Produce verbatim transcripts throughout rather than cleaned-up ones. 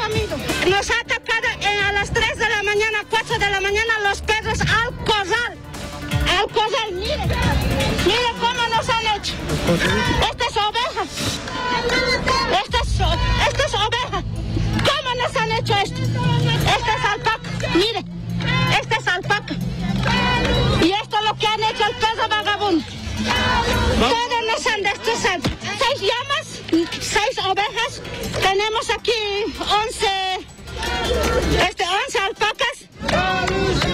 comido. Nos ha atacado en, a las tres de la mañana, cuatro de la mañana, los perros al corral. Al corral, mire. Mire cómo nos han hecho. Esta es oveja. Esta es, esta es oveja. ¿Cómo nos han hecho esto? Esta es alpaca. Mire. Esta es alpaca. Y esto es lo que han hecho el perro vagabundo. Todos nos han destrozado. Seis llamas, seis ovejas. Tenemos aquí once, este, once alpacas.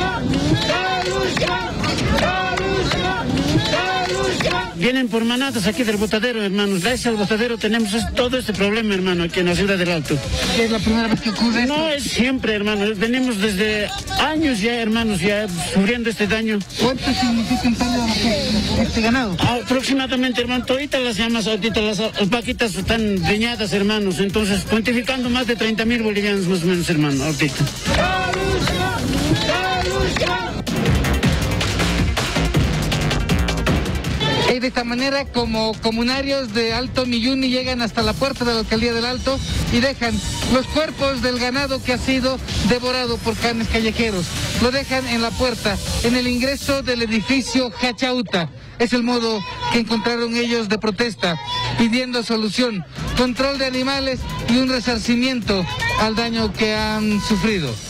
Vienen por manadas aquí del botadero, hermanos. Gracias al botadero tenemos todo este problema, hermano, aquí en la ciudad del Alto. ¿Es la primera vez que ocurre esto? No, es siempre, hermano. Venimos desde años ya, hermanos, ya sufriendo este daño. ¿Cuánto significa en pérdida este ganado? Aproximadamente, hermano, ahorita las llamas, ahorita las alpaquitas están riñadas, hermanos. Entonces, cuantificando más de treinta mil bolivianos más o menos, hermano, ahorita. Y de esta manera, como comunarios de Alto Milluni llegan hasta la puerta de la alcaldía del Alto y dejan los cuerpos del ganado que ha sido devorado por canes callejeros. Lo dejan en la puerta, en el ingreso del edificio Hachauta. Es el modo que encontraron ellos de protesta, pidiendo solución, control de animales y un resarcimiento al daño que han sufrido.